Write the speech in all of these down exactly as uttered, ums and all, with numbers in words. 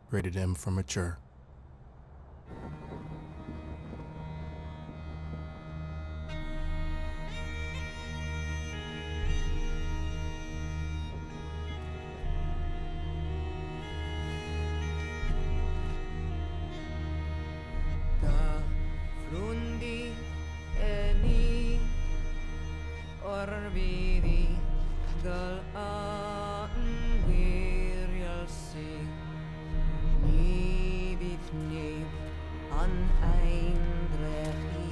Rated M for mature. Flundi eni orbidi gal anwirjalsi ni bifni an eindrehi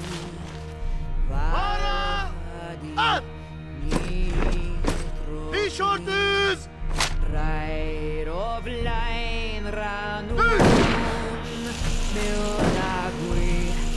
varadi ni Wie short is? Right of line ranu milnagui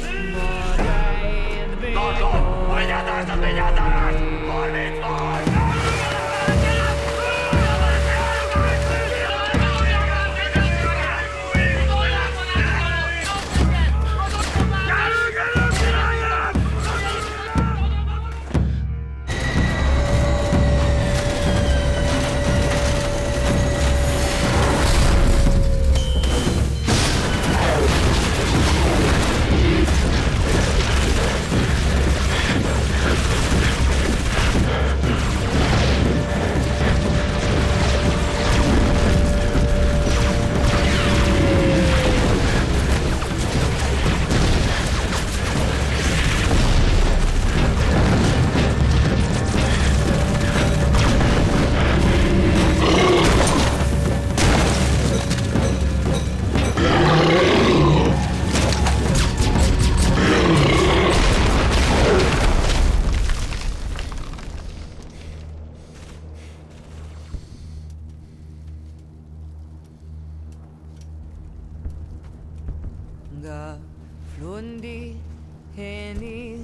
Ga flundi heni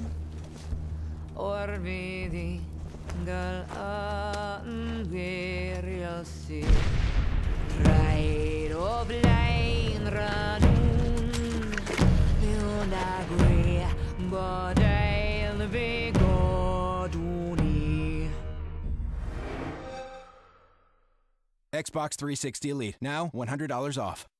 orbidi gal anwirjalsi right of line ranun milnagui bodai vigoduni. Xbox three sixty Elite, now one hundred dollars off.